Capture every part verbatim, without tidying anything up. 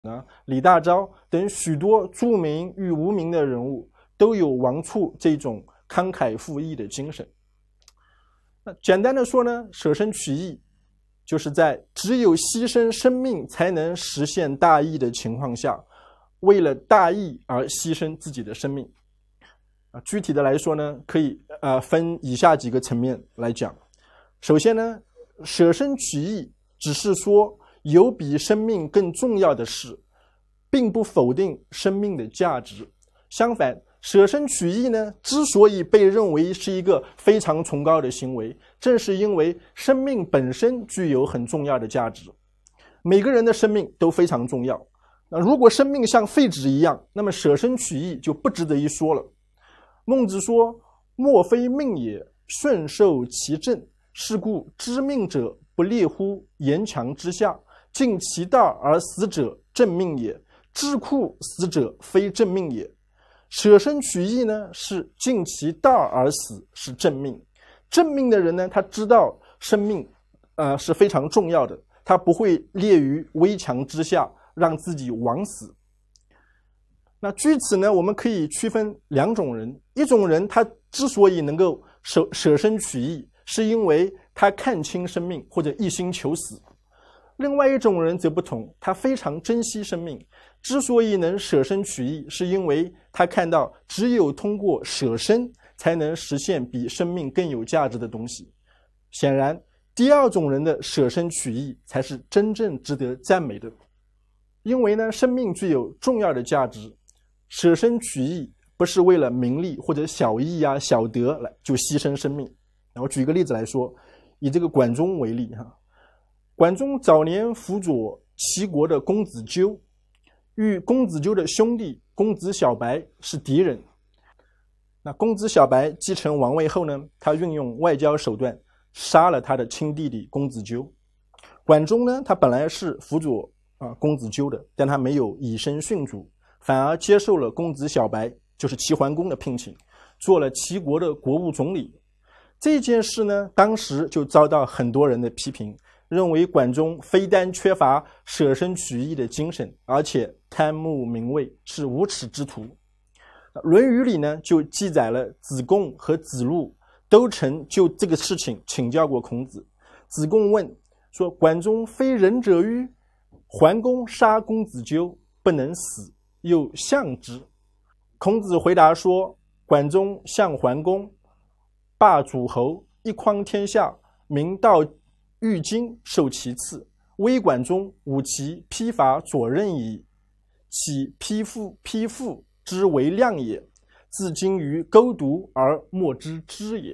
啊、李大钊等许多著名与无名的人物，都有王处这种慷慨赴义的精神。那简单的说呢，舍身取义就是在只有牺牲生命才能实现大义的情况下，为了大义而牺牲自己的生命。啊，具体的来说呢，可以呃分以下几个层面来讲。首先呢，舍身取义只是说有比生命更重要的事，并不否定生命的价值。相反，舍身取义呢，之所以被认为是一个非常崇高的行为，正是因为生命本身具有很重要的价值。每个人的生命都非常重要。那如果生命像废纸一样，那么舍身取义就不值得一说了。孟子说：“莫非命也，顺受其正。是故知命者不列乎言强之下，尽其道而死者正命也，智库死者非正命也。”舍身取义呢，是尽其道而死，是正命。正命的人呢，他知道生命呃是非常重要的，他不会列于危墙之下，让自己枉死。那据此呢，我们可以区分两种人。一种人他之所以能够舍舍身取义，是因为他看清生命或者一心求死。另外一种人则不同，他非常珍惜生命，之所以能舍身取义，是因为他看到只有通过舍身才能实现比生命更有价值的东西。显然，第二种人的舍身取义才是真正值得赞美的。因为呢，生命具有重要的价值，舍身取义不是为了名利或者小义啊、小德来就牺牲生命。我举一个例子来说，以这个管仲为例哈。管仲早年辅佐齐国的公子纠，与公子纠的兄弟公子小白是敌人。那公子小白继承王位后呢，他运用外交手段杀了他的亲弟弟公子纠。管仲呢，他本来是辅佐啊公子纠的，但他没有以身殉主，反而接受了公子小白，就是齐桓公的聘请，做了齐国的国务总理。这件事呢，当时就遭到很多人的批评，认为管仲非但缺乏舍身取义的精神，而且贪慕名位，是无耻之徒。论语里呢，就记载了子贡和子路都曾就这个事情请教过孔子。子贡问说：“管仲非仁者欤？桓公杀公子纠，不能死，又相之。”孔子回答说：“管仲相桓公，霸诸侯，一匡天下，民道欲经，受其次。微管仲，吾其披发左衽矣。其披父披父之为亮也，自今于钩渎而莫之知也。”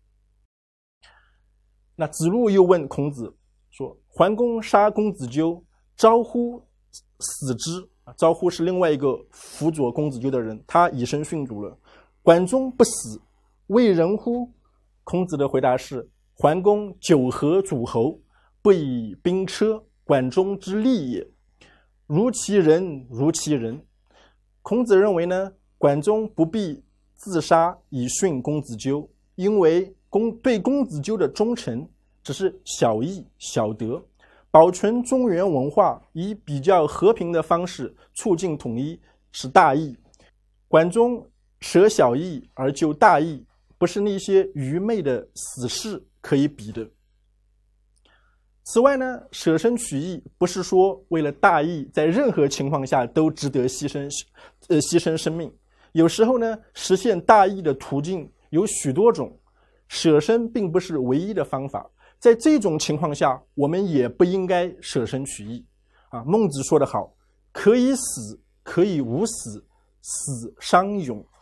那子路又问孔子说：“桓公杀公子纠，招乎死之。”招乎是另外一个辅佐公子纠的人，他以身殉主了。管仲不死，为人乎？孔子的回答是：桓公九合诸侯，不以兵车，管仲之利也。如其人，如其人。孔子认为呢，管仲不必自杀以殉公子纠，因为公对公子纠的忠诚只是小义小德。保存中原文化，以比较和平的方式促进统一是大义。管仲舍小义而就大义，不是那些愚昧的死士可以比的。此外呢，舍身取义不是说为了大义在任何情况下都值得牺牲呃牺牲生命。有时候呢，实现大义的途径有许多种，舍身并不是唯一的方法。在这种情况下，我们也不应该舍身取义啊。孟子说得好：“可以死，可以无死，死伤勇。”